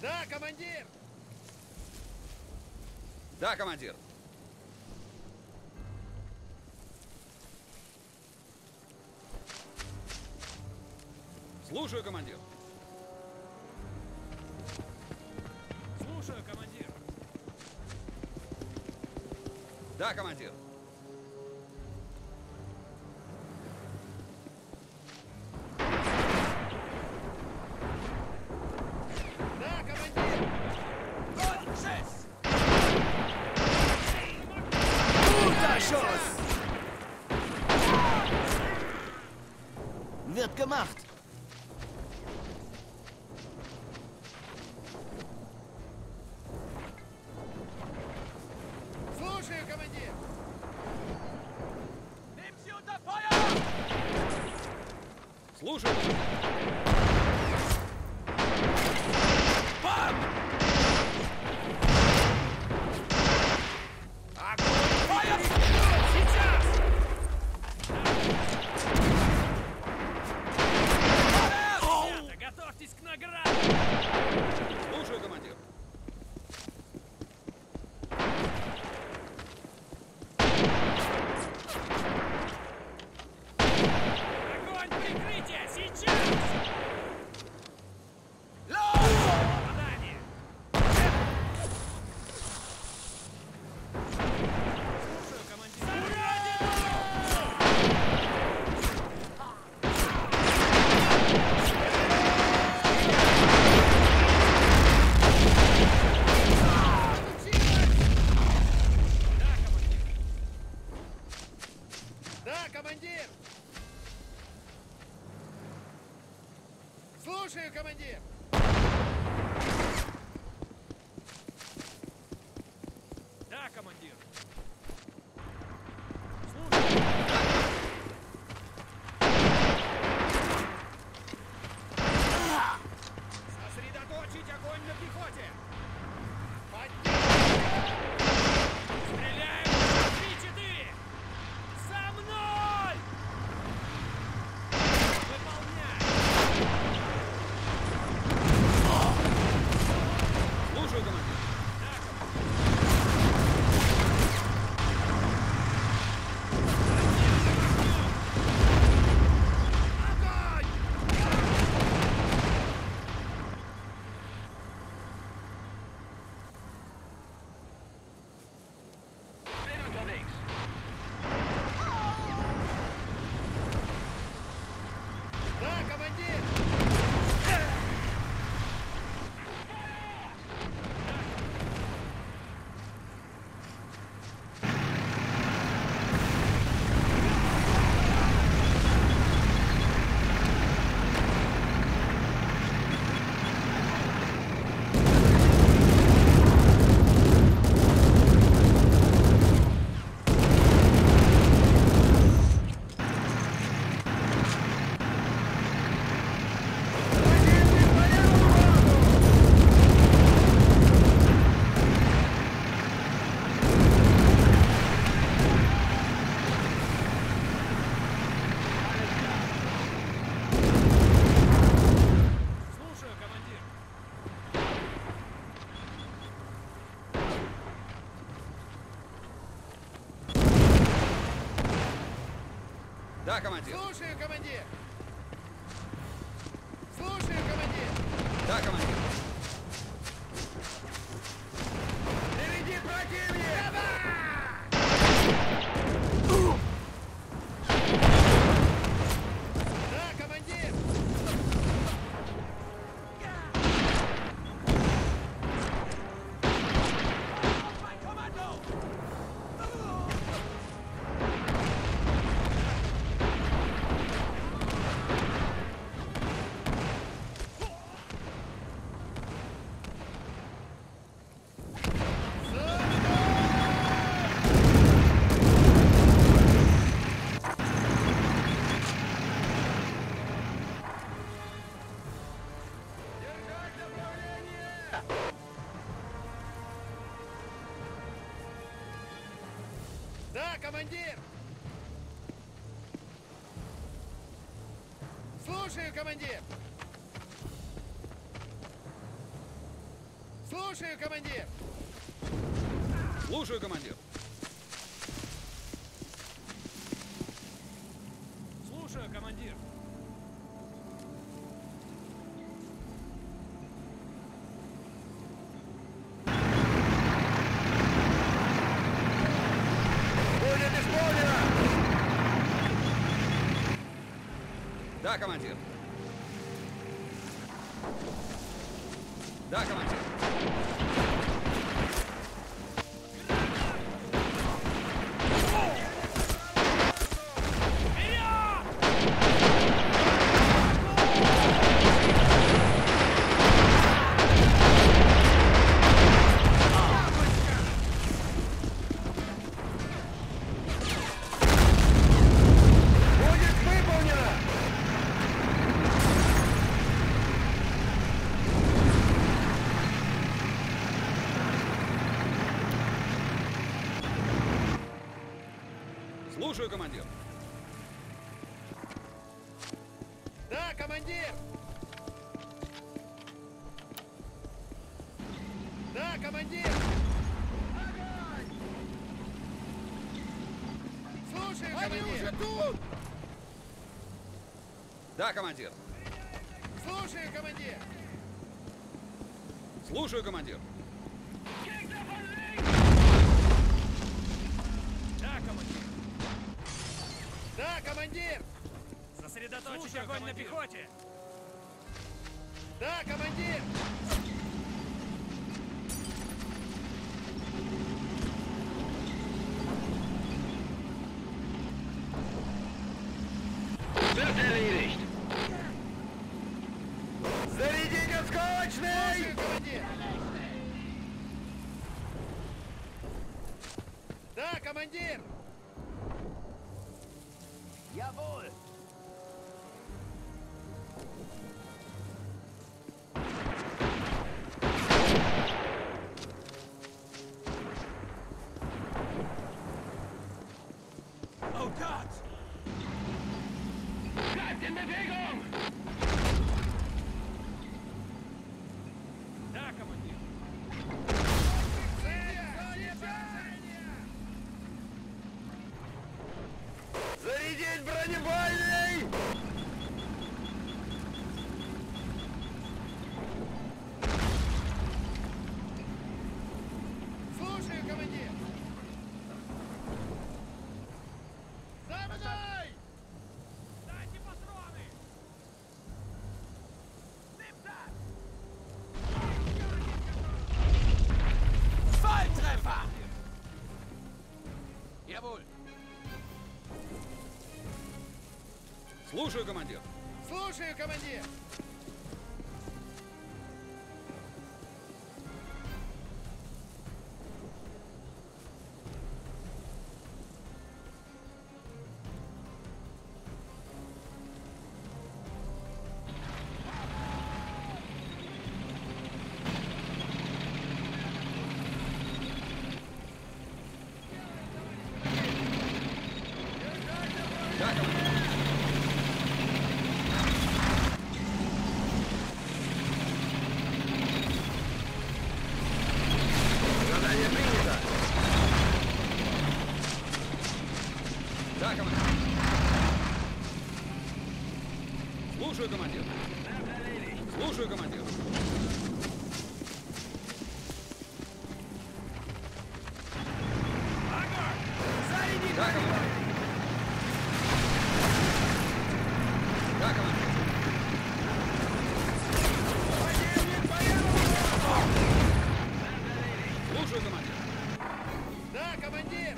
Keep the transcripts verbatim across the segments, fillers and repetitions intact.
Да, командир! Да, командир! Слушаю, командир! Слушаю, командир! Да, командир! Да, командир! Schuss! Wird gemacht! Слушаю, командир! Слушаю! Бам! Огонь! Сейчас! Ребята, готовьтесь к награде! Слушаю, командир! Огонь! Прикрытие! Сейчас! Попадание! Слушаю, командир! Да, командир! Слушаю, командир! Да, командир! Слушаю! Сосредоточить огонь на пехоте! Поддерживать! Стреляем! Три-четыре! За мной! Выполняй! Слушаю, командир! Огонь! Да, командир! Слушаю, командир! Да, командир! Слушаю, командир! Слушаю, командир! Да, командир! Впереди противник! Да, командир! Держать направление! Да, командир! Слушаю, командир! Слушаю, командир! Слушаю, командир. Слушаю, командир. Будет исполнено! Да, командир. Да, командир. Будет выполнено! Слушаю, командир. Да, командир! Да, командир! Огонь! Слушаю, командир! Они уже тут! Да, командир. Слушаю, командир! Слушаю, командир. Да, командир. Да, командир! Сосредоточить Слушаю, огонь командир. на пехоте. Да, командир! Зарядить осколочный! Слушаю, командир! Да, командир! Jawohl! Oh Gott! Bleibt in Bewegung! Да, командир. Зарядить бронебойный! Слушаю, командир! За мной! Дайте патроны! Volltreffer! Jawohl! Слушаю, командир. Слушаю, командир! Да, командир. Задание принято! Да, командир. Слушаю, командир. Слушаю, командир. Да, командир. Да, командир. Слушаю, командир. Да, командир!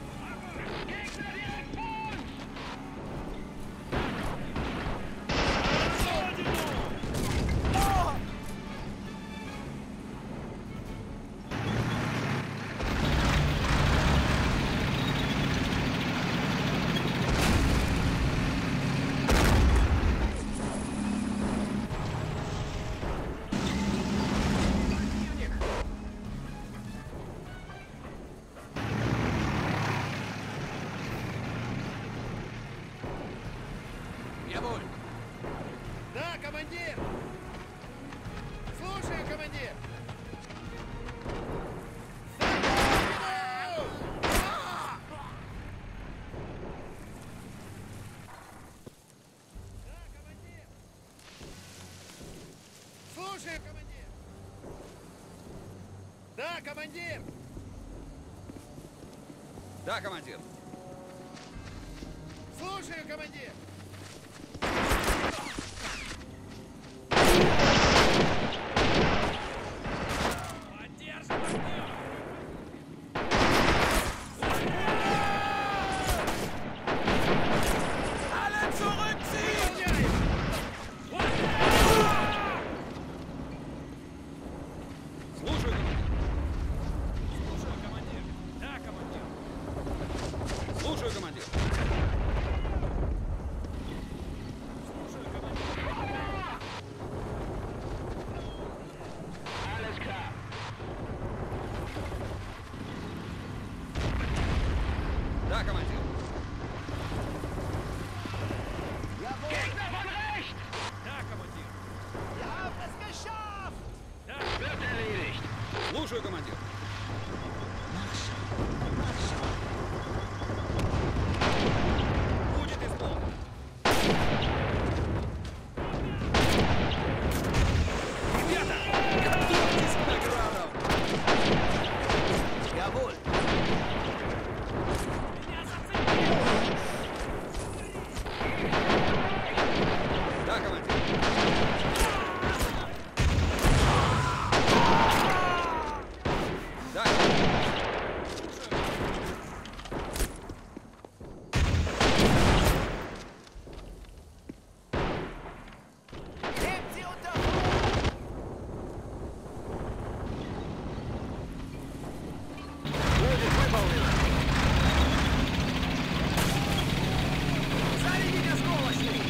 Jawohl! Да, командир! Слушаю, командир! Да, командир! Да, командир. Слушаю, командир! Поддержим огнем! Alle zurückziehen! Выполняем! Слушаю, командир. Слушаю, командир. Да, командир. Слушаю, командир. Слушаю, командир. Да, командир. Да, командир. Wir haben es geschafft! Да, Слушаю, командир. Будет исполнено. Ребята, готовьтесь к наградам. Jawohl! меня зацепили! Да, командир. Да, командир. Nehmt sie unter Feuer! Будет выполнено. Заведите скорости!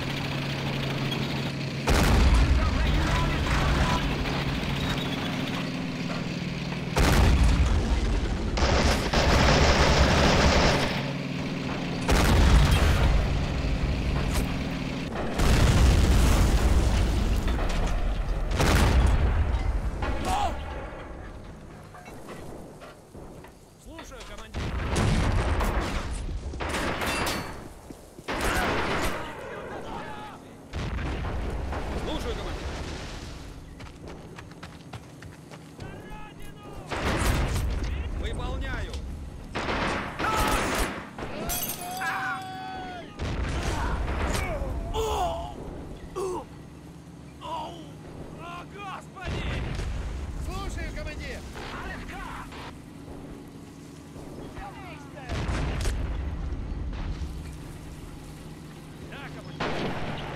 Слушаю, командир. Слушаю, командир. Выполняю. О, господи! Слушаю, командир! Да, командир.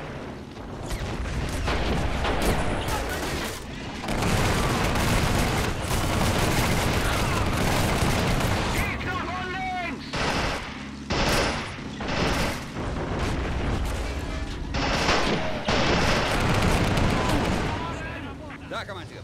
Да, командир.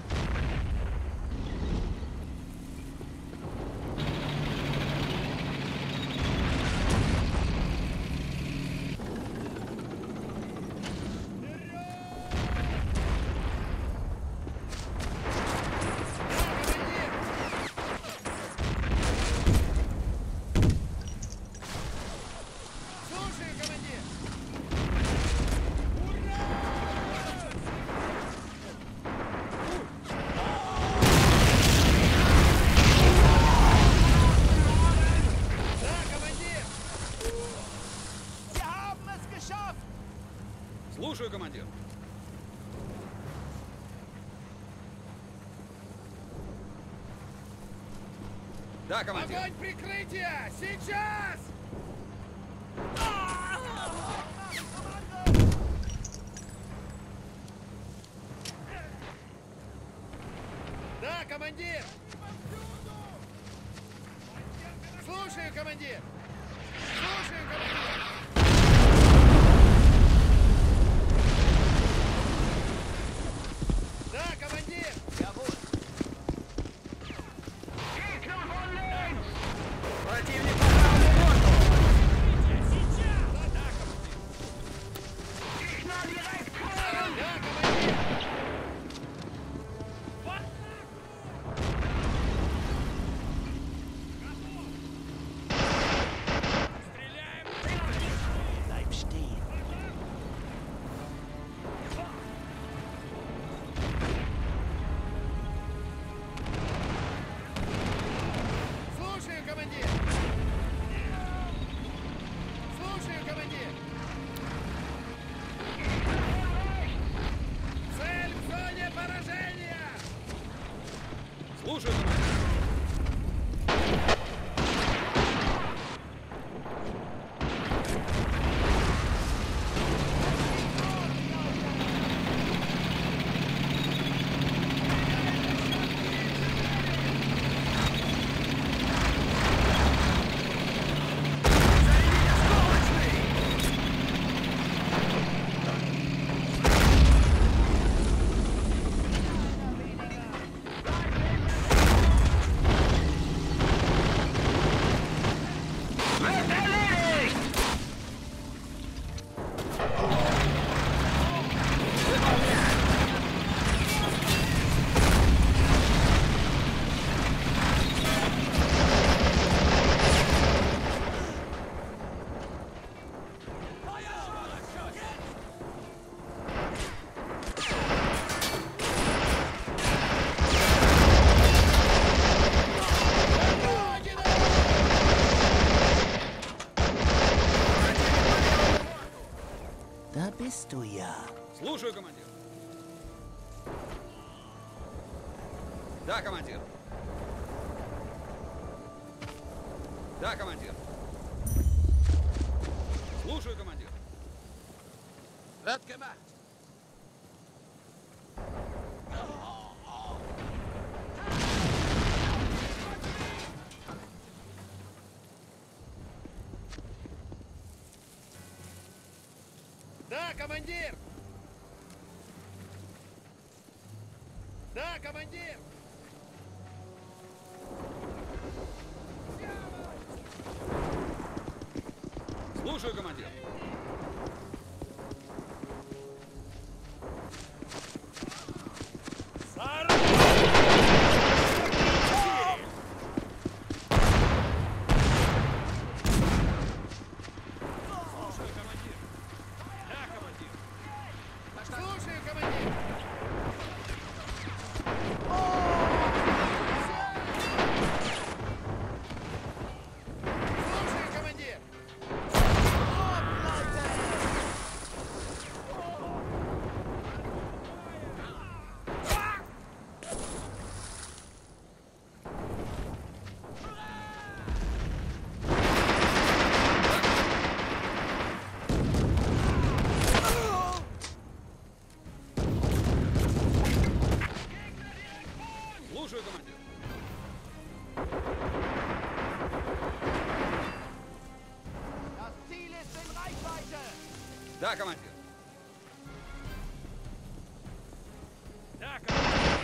Слушаю, командир! Да, командир! Wir haben es geschafft! Слушаю, командир. Да, командир. Огонь прикрытия! Сейчас! Да, командир! Слушаю, командир! Слушаю, командир! Да, командир! Jawohl! Противник по правому борту. Сейчас! Да, командир. Да, командир! Вот так! Стреляем! Bleib stehen! Слушаю, командир. Da bist du ja. Слушаю, командир. Да, командир. Да, командир. Слушаю, командир. Wird gemacht. Да, командир! Да, командир! Слушаю, командир. Слушаю, командир. Да, командир. Слушаю, командир! Слушаю, командир! Слушаю, командир. Das Ziel ist in Reichweite. Да, командир. Да, командир.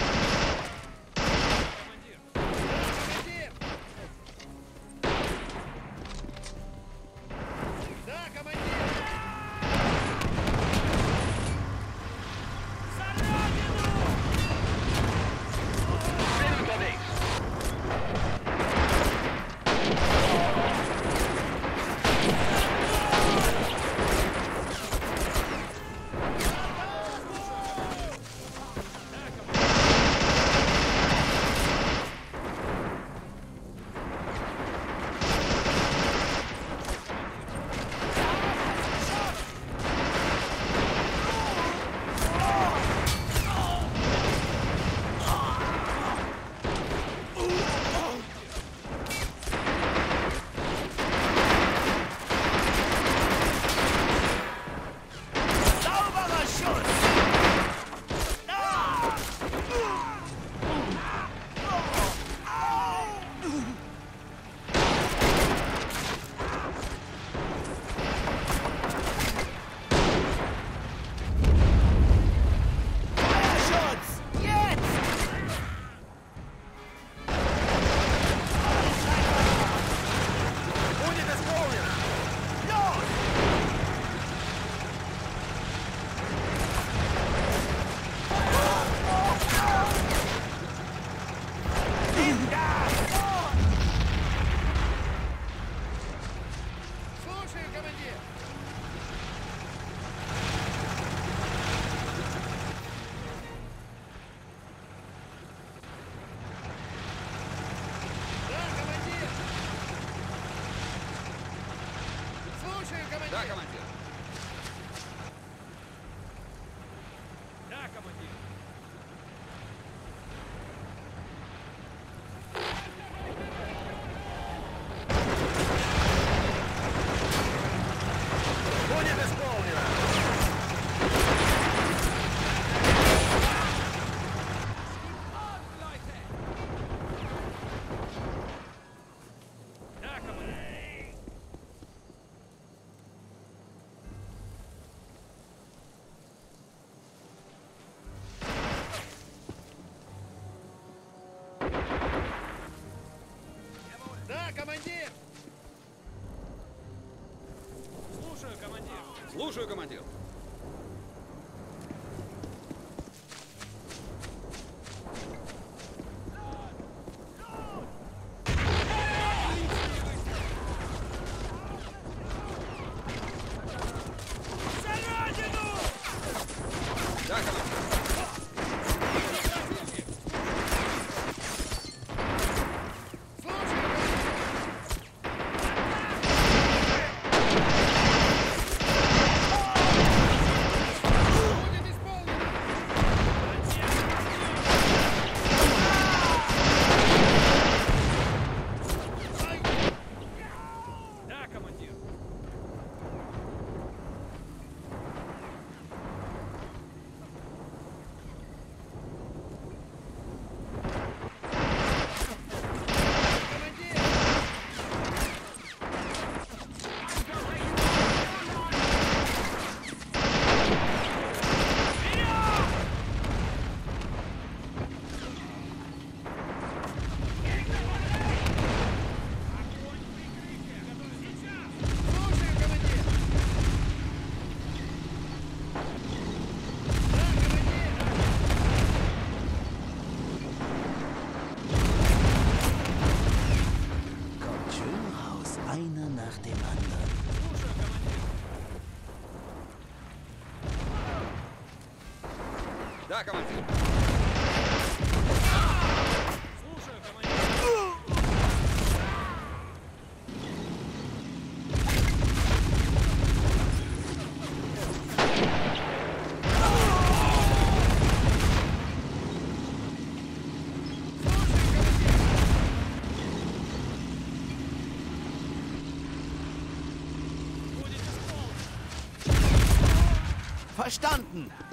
Командир. Командир! Да, командир! Да, Будет исполнено! Да, командир. Да, командир! Слушаю, командир. Слушаю, командир. Да, командир. Слушаю, командир! Будет исполнено! Да, командир. Командир! Слушаю, командир! Да, командир! Kommt schön raus, einer nach dem anderen. Слушаю, командир. Да, командир. Слушаю, командир. Будет исполнено. Verstanden!